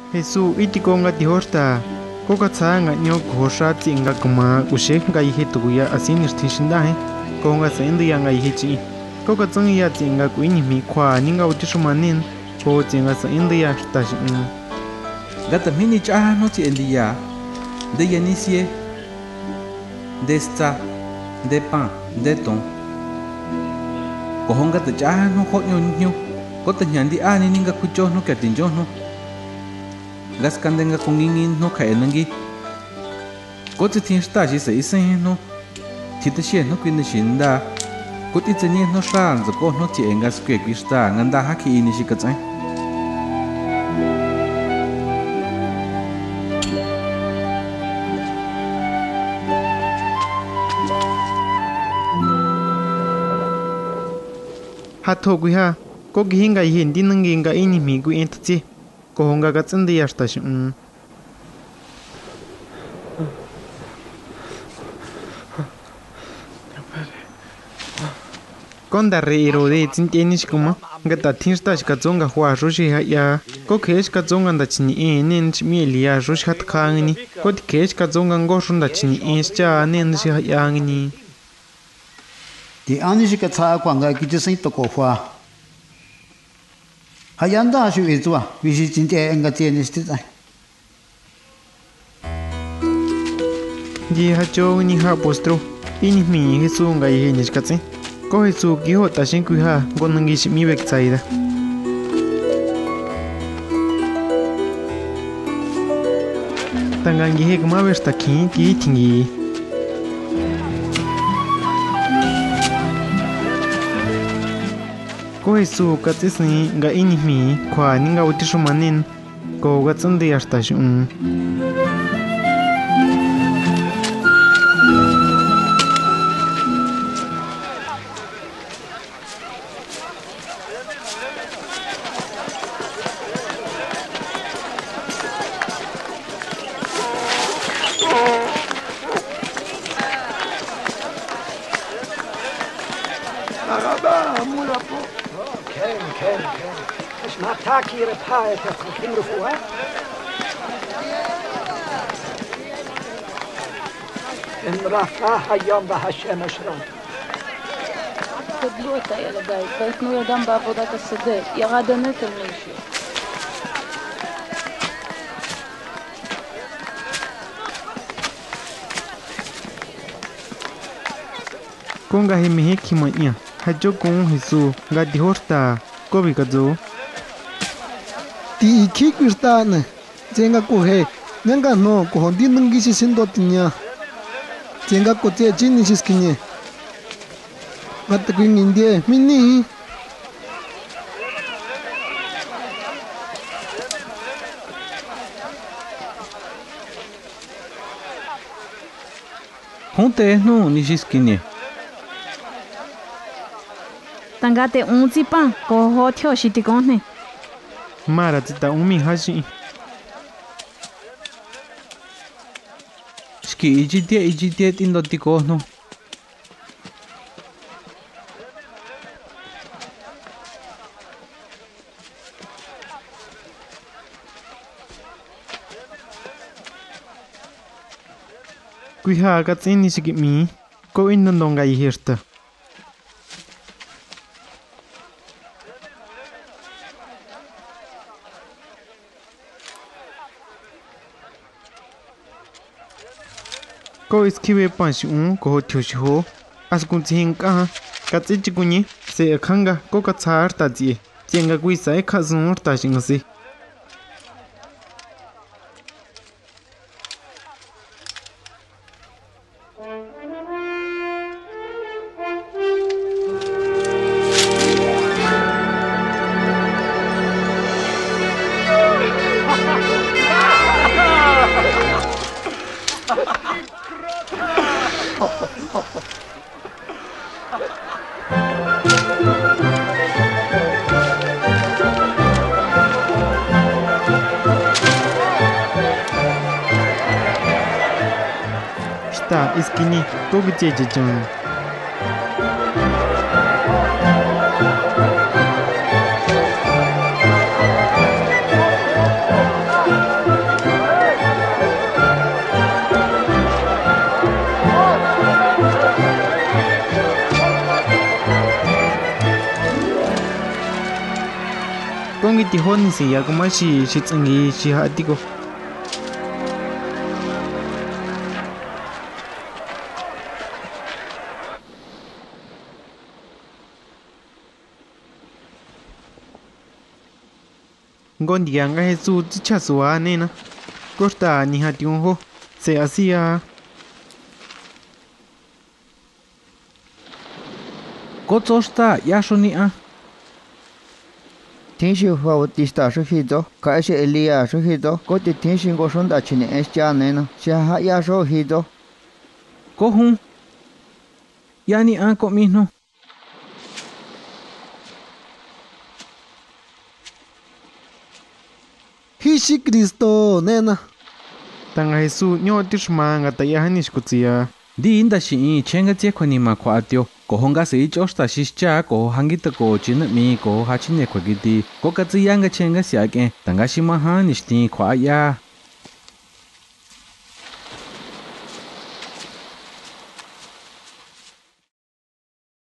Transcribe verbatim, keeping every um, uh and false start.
Jesús itikonga tihorta. Koka tsanga nyo kohosha tsinga kuma usheka ihe tuya asinir tishindahe. Konga sende yanga ihe chi. Koka tsanga ya tsinga kuini mi kwa ninga utishumanin. Ko tsinga sende ya shtashin. Gata mini cha no ti endia. De yanisie. De sta. De pan. De ton. Kohonga ta cha no honyo nyo. Kota nyandi ani ninga kucho no katinjo no. Gas kandenga kungingin no kaenangi. Kota tin shtashi se isen no. Tita she no kwina shinda. Kota itzenye no shan zako no ti engas kwe kwishta nganda haki ini shikatsai. Hato guha. Ko gihinga hindi nanginga ini migu entati. Ko honga gatsende yashtashin. Konda re iro de tintenish kuma. Gata tinshtash katzonga hua roshi ya. Ko kesh katzonga da chini enen chmieli ya roshi hat kangni. Ko kesh katzonga ngoshun da chini enscha nen shi yangni. Di anishi katsa kwanga kijisin toko hua. Hayanda shu izwa wishi jinte enga tienis tizai. Di hacho ni ha postro. Ini mi Jesús nga ihe nishkatsi. Ko Jesús kiho tashin kuha gonangish mi beksaida. Tangangi he kama versta kin ki tingi. Ko Jesús katsisni nga ini mi kwa ninga utishumanin. Ko gatsande yashtashin. Taki repare ta trinken fuha. En rafa hayam ba hashem ashran. تدلو تا يا لباي بيت نور دم بعبودات الصدق يا غدا نت المشي Konga he mehe kimanya. Hajo kong Jesús nga dihorta. Ko bikazo. Ti iki kwistana jenga ko he nyanga no ko hondi nungi si sindo tinya jenga ko te jini siskinye mat kwing indie mini Honte no nishiskinie. tangate unzi pan ko ho thyo shitikone Mara tita umi hashi. Ski ijitie ijitie tindo tiko no. Kuiha katsini shikimi. Ko indondonga ihirta. Ko iskiwe panshi un ko thyoshi ho askun thin ka katsi chikunyi se khanga ko katsar ta ji jenga kui sai khazun ta singasi sta iskini ko gje jon hôn si ya kuma shi shi tsangi shi ha tiko ngon diang ga Jesús chicha suwa nena corta ni ha tiun ho se hacía có chỗ ta ya số ni à thiên sư Bautista số khi đó cái sự Elia số khi đó có thể thiên sinh có số đã chỉ nên cha này nó sẽ hạ ya số khi đó có hung ya ni à có mình no Hishi Cristo nena tanga Jesús nyo tishma nga ta ya hanish kutia đi inda shi chenga che khoni ma khwa tyo ko honga sei chosta shischa ko hangita ko chin mi ko hachine khwagi di ko ka tsiya nga chenga sia ke tanga shi ma ha nishti khwa ya